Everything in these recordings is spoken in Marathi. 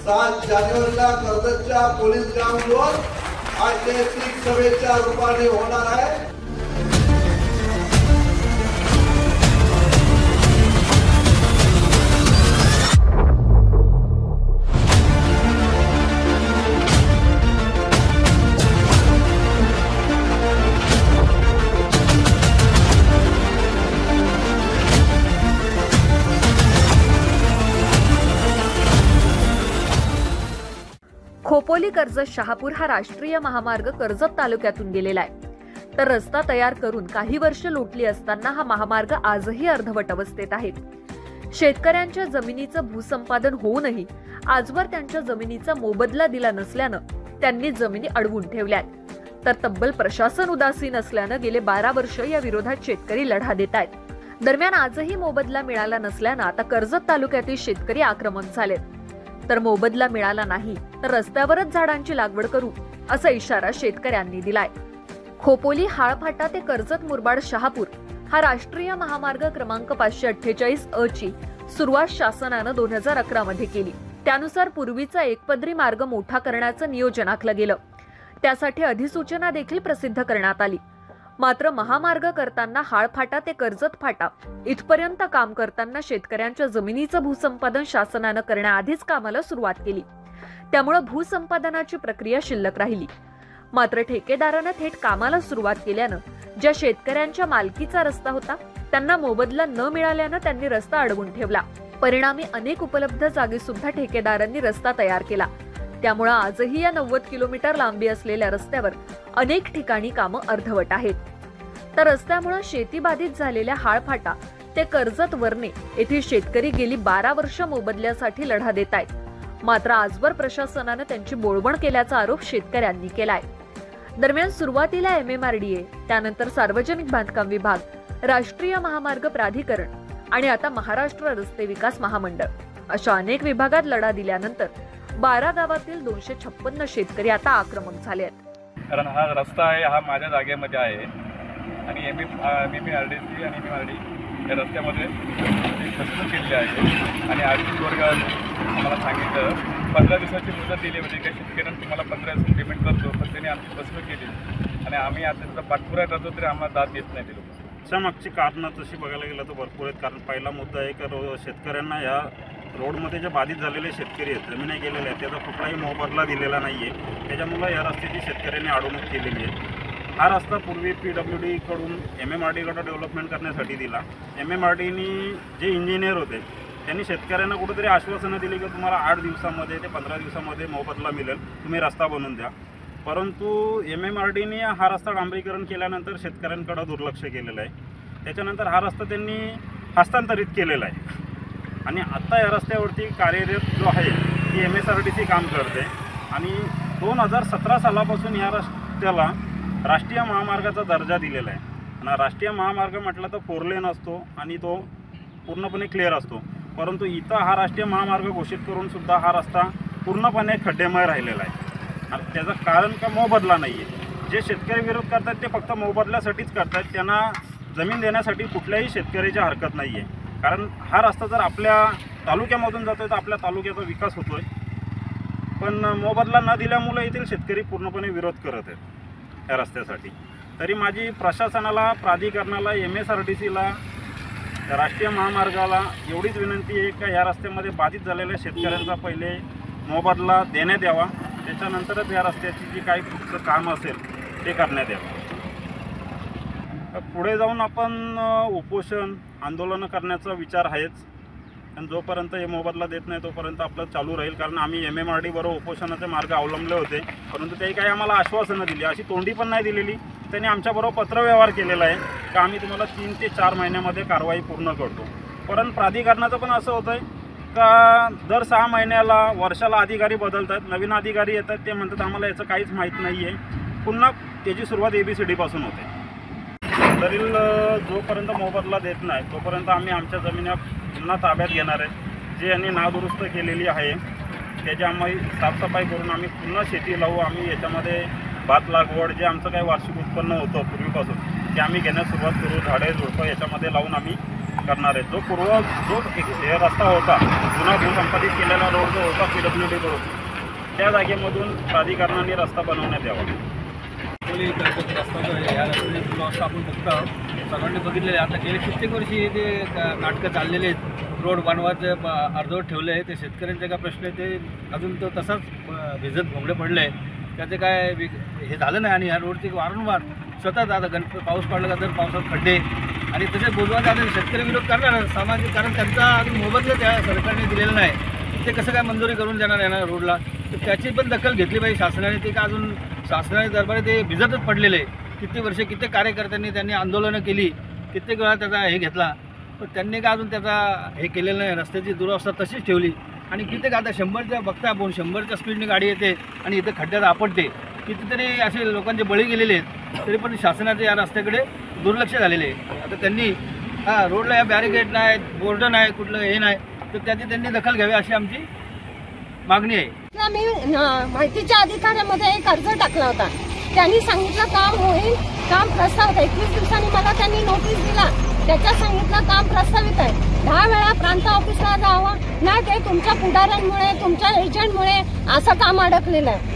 7 जानेवारीला कर्जतच्या पोलीस ग्राउंडवर ऐतिहासिक सभेच्या रूपाने होणार आहे। खोपोली कर्जत शहापूर हा राष्ट्रीय महामार्ग कर्जत तालुक्यातून गेलेला आहे, तर रस्ता तयार करून काही वर्ष लोटली असताना हा महामार्ग आजही अर्धवट अवस्थेत आहे। शेतकऱ्यांच्या जमिनीचं भूसंपादन होऊनही आजवर त्यांच्या जमिनीचा मोबदला दिला नसल्यानं त्यांनी जमिनी अडवून ठेवल्यात, तर तब्बल प्रशासन उदासीन असल्यानं गेले 12 वर्ष या विरोधात शेतकरी लढा देत आहेत। दरम्यान आजही मोबदला मिळाला नसल्यानं आता कर्जत तालुक्यातील शेतकरी आक्रमक झालेत, तर मोबदला मिळाला नाही तर रस्त्यावरच झाडांची लागवड करू असा इशारा शेतकऱ्यांनी दिलाय। खोपोली हाळफाटा ते कर्जत मुरबाड शहापूर हा राष्ट्रीय महामार्ग क्रमांक 548 अ ची सुरुवात शासनानं 2011 मध्ये केली। त्यानुसार पूर्वीचा एकपदरी मार्ग मोठा करण्याचं नियोजन आखलं गेलं, त्यासाठी अधिसूचना देखील प्रसिद्ध करण्यात आली। मात्र महामार्ग करताना हाळफाटा ते कर्जत फाटा इथपर्यंत काम करताना शेतकऱ्यांच्या जमिनीचं भूसंपादन शासनानं करण्याआधीच कामाला सुरुवात केली, त्यामुळे भूसंपादनाची प्रक्रिया शिल्लक राहिली। मात्र ठेकेदारानं थेट कामाला सुरुवात केल्यानं ज्या शेतकऱ्यांच्या मालकीचा रस्ता होता त्यांना मोबदला न मिळाल्यानं त्यांनी रस्ता अडवून ठेवला। परिणामी अनेक उपलब्ध जागी सुद्धा ठेकेदारांनी रस्ता तयार केला, त्यामुळे आजही या 90 किलोमीटर लांबी असलेल्या रस्त्यावर अनेक ठिकाणी कामं अर्धवट आहेत। तर रस्त्यामुळे शेतीबाधित झालेल्या हाळफाटा ते कर्जत वरणे येथील शेतकरी गेली 12 वर्ष मोबदल्यासाठी लढा देत आहेत। मात्र आजवर प्रशासनानं त्यांची बोळवण केल्याचा आरोप शेतकऱ्यांनी केलाय। दरम्यान सुरुवातीला MMRDA, त्यानंतर सार्वजनिक बांधकाम विभाग, राष्ट्रीय महामार्ग प्राधिकरण आणि आता महाराष्ट्र रस्ते विकास महामंडळ अशा अनेक विभागात लढा दिल्यानंतर 12 गावातील 256 शेतकरी आता आक्रमक झाले आहेत। कारण हा रस्ता आहे हा माझ्या जागेमध्ये आहे आणि MMRDC आणि MMRD या रस्त्यामध्ये फसवणूक केली आहे आणि आर्थिक वर्ग आम्हाला सांगितलं 15 दिवसाची मुदत दिली होती काही शेतकऱ्यांना तुम्हाला 15 दिवसात पेमेंट करतो, पण त्यांनी आमची फसवणूक केली आणि आम्ही आता त्याचा पाठपुरावा करतो तरी आम्हाला दाद देत नाही ते लोक। त्यामागची कारणं तशी बघायला गेलं तर भरपूर आहेत। कारण पहिला मुद्दा आहे की शेतकऱ्यांना या रोडमध्ये जे बाधित झालेले शेतकरी आहेत, जमिनी गेलेले आहेत, त्याचा कुठलाही मोबदला दिलेला नाही आहे, त्याच्यामुळे या रस्त्याची शेतकऱ्यांनी अडवणूक केलेली आहे। हा रस्ता पूर्वी PWD कडून MMRDकडे डेव्हलपमेंट करण्यासाठी दिला। MMRDनी जे इंजिनियर होते त्यांनी शेतकऱ्यांना कुठेतरी आश्वासनं दिली की तुम्हाला 8 दिवसामध्ये ते 15 दिवसामध्ये मोबदला मिळेल, तुम्ही रस्ता बनवून द्या। परंतु MMRDनी हा रस्ता डांबरीकरण केल्यानंतर शेतकऱ्यांकडे दुर्लक्ष केलेलं आहे। त्याच्यानंतर हा रस्ता त्यांनी हस्तांतरित केलेला आहे आणि आत्ता या रस्त्यावरती कार्यरत जो आहे ती MSRDC काम करते आणि 2017 सालापासून या रस्त्याला राष्ट्रीय महामार्गाचा दर्जा दिलेला आहे। आणि राष्ट्रीय महामार्ग म्हटलं तर 4 लेन असतो आणि तो पूर्णपणे क्लिअर असतो, परंतु इथं हा राष्ट्रीय महामार्ग घोषित करून सुद्धा हा रस्ता पूर्णपणे खड्डेमय राहिलेला आहे। आणि त्याचं कारण का मोबदला नाही आहे। जे शेतकरी विरोध करतात ते फक्त मोबदल्यासाठीच करतात, त्यांना जमीन देण्यासाठी कुठल्याही शेतकऱ्याची हरकत नाही आहे। कारण हा रस्ता जर आपल्या तालुक्यामधून जातोय तर आपल्या तालुक्याचा विकास होतोय, पण मोबदला न दिल्यामुळे येथील शेतकरी पूर्णपणे विरोध करत आहेत या रस्त्यासाठी। तरी माझी प्रशासनाला, प्राधिकरणाला, MSRDCला, राष्ट्रीय महामार्गाला एवढीच विनंती आहे की या रस्त्यामध्ये बाधित झालेल्या शेतकऱ्यांचा पहिले मोबदला देण्यात यावा, त्याच्यानंतरच या रस्त्याची जी काही पुढचं काम असेल ते करण्यात यावं। पुढे जाऊन आपण उपोषण आंदोलनं करण्याचा विचार आहेच, आणि जोपर्यंत हे मोबदला देत नाही तोपर्यंत आपलं चालू राहील। कारण आम्ही MMRD बरोबर उपोषणाचे मार्ग अवलंबले होते, परंतु काही काही आम्हाला आश्वासनं दिली, अशी तोंडी पण नाही दिलेली। त्यांनी आमच्याबरोबर पत्रव्यवहार केलेला आहे की आम्ही तुम्हाला 3 ते 4 महिन्यामध्ये कारवाई पूर्ण करतो। परंतु प्राधिकरणाचं पण असं होतं आहे का दर 6 महिन्याला, वर्षाला अधिकारी बदलतात, नवीन अधिकारी येतात, ते म्हणतात आम्हाला याचं काहीच माहीत नाही आहे, पुन्हा त्याची सुरुवात ABCD पासून होते। तरी जोपर्यंत मोबदला देत नाही तोपर्यंत आम्ही आमच्या जमिनी पुन्हा ताब्यात घेणार आहेत। जे यांनी नादुरुस्त केलेली आहे त्याची आम्ही साफसफाई करून आम्ही पुन्हा शेती लावू। आम्ही याच्यामध्ये भात लागवड, जे आमचं काही वार्षिक उत्पन्न होतं पूर्वीपासून, ते आम्ही घेण्यास सुरुवात करू। झाडे झुडपं याच्यामध्ये लावून आम्ही करणार आहेत. जो हे रस्ता होता जुना भूसंपादित केलेला रोड जो होता PWD रोड, त्या जागेमधून प्राधिकरणाने रस्ता बनवण्यात यावा. रस्ता जो आहे या रस्त्याची दुरावस्था आपण बघतो, सर्वांनी बघितलेले. आता गेले कित्येक वर्षी ते नाटकं चाललेले आहेत. रोड बनवायचं अर्धवट ठेवलं आहे. ते शेतकऱ्यांचे काय प्रश्न आहे ते अजून तो तसाच भिजत भोंगले पडले आहे. त्याचे काय हे झालं नाही. आणि ह्या रोडचे वारंवार सतत आता पाऊस पडला का तर पावसात खड्डे आणि तसे बोलवायचे. आता शेतकरी विरोध करणार सामाजिक, कारण त्यांचा अजून मोबदला त्या सरकारने दिलेला नाही. ते कसं काय मंजुरी करून देणार येणार रोडला, तर त्याची पण दखल घेतली पाहिजे शासनाने. ते का अजून शासनाने दरबारी ते भिजतच पडलेले आहे. किती वर्षे कित्येक कार्यकर्त्यांनी त्यांनी आंदोलनं केली, कित्येक वेळा त्याचा हे घेतला, पण त्यांनी का अजून त्याचा हे केलेलं नाही. रस्त्याची दुरावस्था तशीच ठेवली. आणि कित्येक आता 100च्या बघता आपण 100च्या स्पीडने गाडी येते आणि इथे खड्ड्यात आपटते. कितीतरी असे लोकांचे बळी गेलेले आहेत. तरी पण शासनाचे या रस्त्याकडे दुर्लक्ष झालेले आहे. आता त्यांनी रोडला या बॅरिकेड नाही, बोर्ड नाही, कुठलं हे नाही, तर त्याची त्यांनी दखल घ्यावी अशी आमची मागणी आहे. मी माहितीच्या अधिकाऱ्यामध्ये एक अर्ज टाकला होता. त्यांनी सांगितलं काम होईल, काम प्रस्तावित आहे. 21 दिवसांनी मला त्यांनी नोटीस दिला. त्याच्यात सांगितलं काम प्रस्तावित आहे. 10 वेळा प्रांत ऑफिसला जावं नाही, ते तुमच्या पुढाऱ्यांमुळे, तुमच्या एजंटमुळे असं काम अडकलेलं आहे.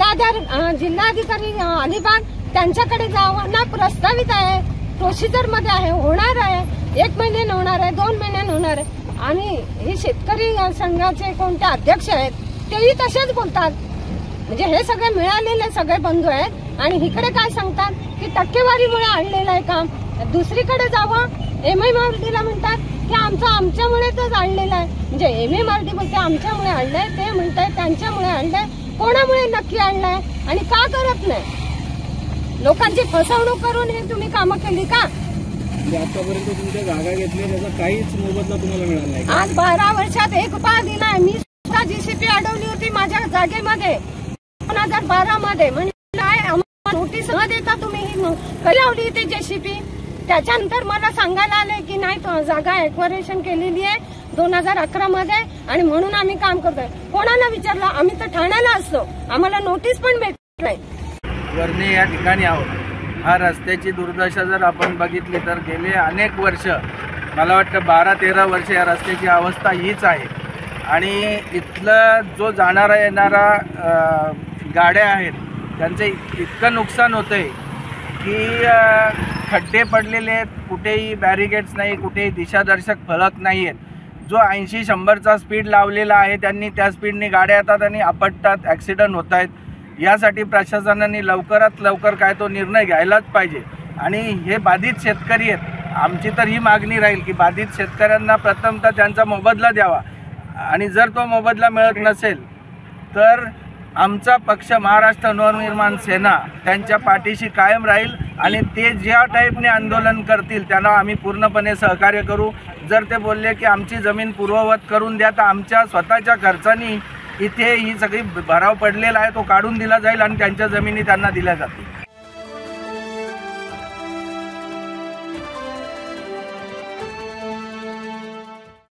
जिल्हाधिकारी अलिबाग त्यांच्याकडे जावं ना, प्रस्तावित आहे, प्रोसिजर मध्ये आहे, होणार आहे. 1 महिन्याने होणार आहे, 2 महिन्याने होणार आहे. आणि हे शेतकरी संघाचे कोणते अध्यक्ष आहेत तेही तसेच बोलतात. म्हणजे हे सगळे मिळालेले सगळे बंधू आहेत. आणि इकडे काय सांगतात की टक्केवारीमुळे आणलेलं आहे काम. दुसरीकडे जावं, MMRDला म्हणतात की आमच्यामुळे तर आणलेलं आहे. म्हणजे MMRD बोलते आमच्यामुळे आणलंय, ते म्हणताय त्यांच्यामुळे आणलंय. कोणामुळे नक्की आणलंय आणि का करत नाही? लोकांची फसवणूक करून हे तुम्ही कामं केली का? आतापर्यंत तुमच्या जागा घेतल्या त्याचा काहीच मोबदला तुम्हाला मिळाला नाही. आज 12 वर्षात एक रुपया दिलाय. मी सुद्धा GCP अडवली होती माझ्या जागेमध्ये 2012 मध्ये. म्हणजे नोटीस न देता तुम्ही ही लावली होती JCP. त्याच्यानंतर मला सांगायला आले की नाही, जागा एक्वायरेशन केलेली आहे 2011 मध्ये आणि म्हणून आम्ही काम करतोय. कोणाला विचारलं? आम्ही तर ठाण्याला असतो, आम्हाला नोटीस पण भेटत नाही. वर्णे या ठिकाणी आहोत. हा रस्त्याची दुर्दशा जर आपण बघितली तर गेले अनेक वर्ष, मला वाटतं 12-13 वर्ष या रस्त्याची अवस्था हीच आहे. आणि इथलं जो जाणारा येणारा गाड्या आहेत त्यांचे इतकं नुकसान होतं आहे की खड्डे पडलेले आहेत, कुठेही बॅरिकेड्स नाही, कुठेही दिशादर्शक फलक नाही आहेत. जो 80-100चा स्पीड लावलेला आहे त्यांनी त्या स्पीडने गाड्या येतात आणि आपटतात, ॲक्सिडेंट होत आहेत. यासाठी प्रशासनाने लवकरात लवकर काय तो निर्णय घ्यायलाच पाहिजे. आणि हे बाधित शेतकरी आहेत. आमची तर ही मागणी राहील की बाधित शेतकऱ्यांना प्रथमतः त्यांचा मोबदला द्यावा. आणि जर तो मोबदला मिळत नसेल तर आमचा पक्ष महाराष्ट्र नवनिर्माण सेना त्यांच्या पाठीशी कायम राहील. आणि ते ज्या टाईपने आंदोलन करतील त्यांना आम्ही पूर्णपणे सहकार्य करू. जर ते बोलले की आमची जमीन पूर्ववत करून द्या, तर आमच्या स्वतःच्या खर्चानी इथे ही सगळी भराव पडलेला आहे तो काढून दिला जाईल आणि त्यांच्या जमिनी त्यांना दिल्या जातील.